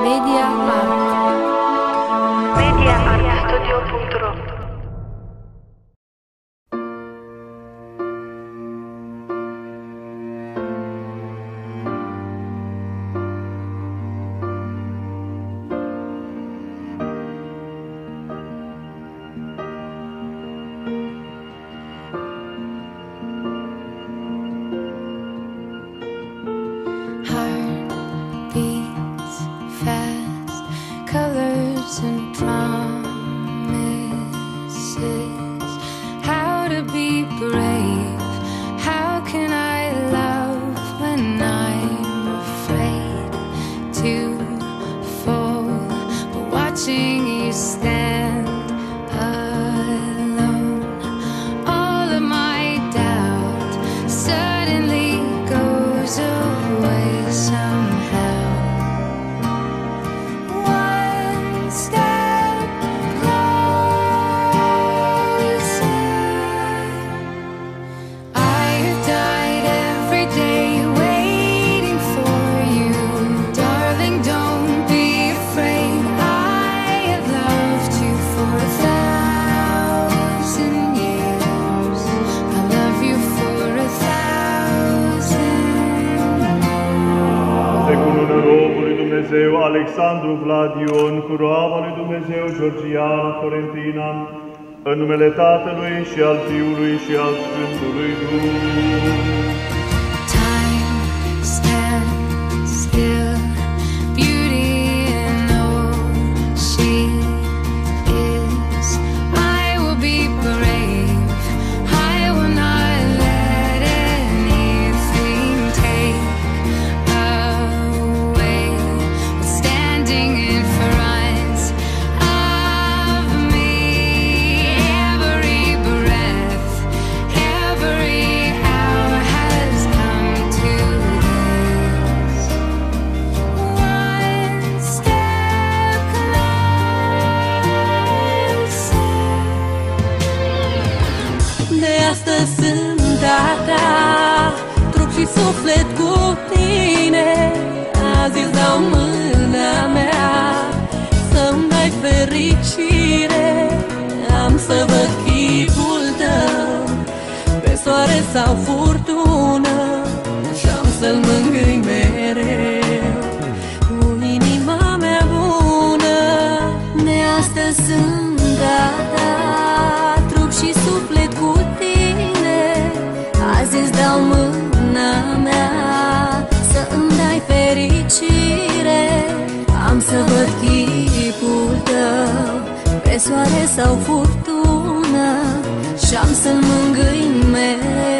mediaartstudio.ro. Beats fast, colors and promises. How to be brave? How can I love when I'm afraid to fall? But watching you stand alone, all of my doubt suddenly goes away somehow. One step closer. I have died every day waiting for you. Darling, don't be afraid. I have loved you for 1,000 years. I love you for 1,000 Pe cununa robului Dumnezeu Alexandru Vlad Ion, cu roaba lui Dumnezeu Georgiana Florentina, în numele Tatălui și al Fiului și al Sfântului Duh. Time stands still, beauty in all she is. I will be brave, I will not let anything take away what's standing in front of me. Every breath, every hour has come to this. One step closer. De astăzi sunt a ta, trup și suflet cu tine. Azi îți dau mâna mea, să-mi dai fericire. Am să văd chipul tău pe soare sau furtună și-am să-l mângâi mereu cu inima mea bună. De astăzi sunt a ta, trup și suflet cu tine. Azi îți dau mâna mea, să îmi dai fericire. Am să văd chipul tău pe soare sau furtună și-am să-l mângâi mereu